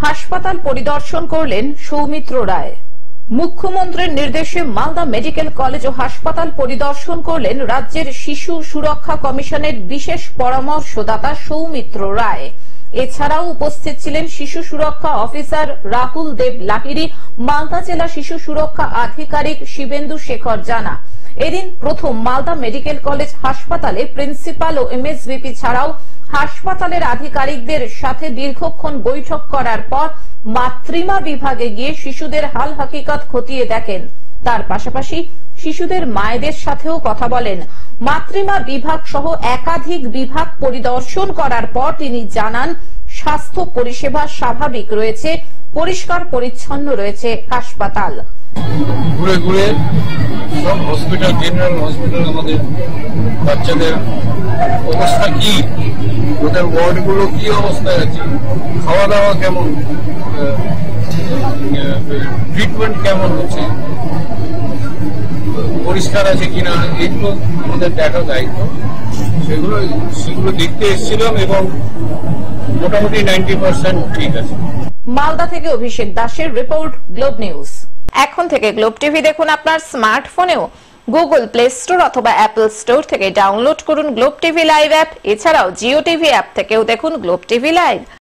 হাসপাতাল পরিদর্শন করলেন সৌমিত্র রায়। মুখ্যমন্ত্রীর নির্দেশে মালদা মেডিকেল কলেজ ও হাসপাতাল পরিদর্শন করলেন রাজ্যের শিশু সুরক্ষা কমিশনের বিশেষ পরামর্শদাতা সৌমিত্র রায়। এছাড়াও উপস্থিত ছিলেন শিশু সুরক্ষা অফিসার রাহুল দেব লাহিড়ী, মালদা জেলা শিশু সুরক্ষা আধিকারিক শিবেন্দু শেখর জানা। এদিন প্রথম মালদা মেডিকেল কলেজ হাসপাতালে প্রিন্সিপাল ও এমএসভিপি ছাড়াও হাসপাতালের আধিকারিকদের সাথে দীর্ঘক্ষণ বৈঠক করার পর মাতৃমা বিভাগে গিয়ে শিশুদের হাল হাকিকত খতিয়ে দেখেন। তার পাশাপাশি শিশুদের মায়েদের সাথেও কথা বলেন। মাতৃমা বিভাগ সহ একাধিক বিভাগ পরিদর্শন করার পর তিনি জানান, স্বাস্থ্য পরিষেবা স্বাভাবিক রয়েছে, পরিষ্কার পরিচ্ছন্ন রয়েছে হাসপাতাল। ঘুরে ঘুরে সব হসপিটাল, জেনারেল হসপিটাল আমাদের বাচ্চাদের অবস্থা কি, ওদের ওয়ার্ডগুলো কি অবস্থায় আছে, খাওয়া দাওয়া কেমন, ট্রিটমেন্ট কেমন হচ্ছে, পরিষ্কার আছে কিনা, এগুলো আমাদের দেখার দায়িত্ব। সেগুলো দেখতে এসেছিলাম এবং মোটামুটি 90% ঠিক আছে। মালদা থেকে অভিষেক দাসের রিপোর্ট, গ্লোব নিউজ। এখন থেকে গ্লোব টিভি দেখুন আপনার স্মার্টফোনেও। গুগল প্লে স্টোর অথবা অ্যাপল স্টোর থেকে ডাউনলোড করুন গ্লোব টিভি লাইভ অ্যাপ। এছাড়াও জিও টিভি অ্যাপ থেকেও দেখুন গ্লোব টিভি লাইভ।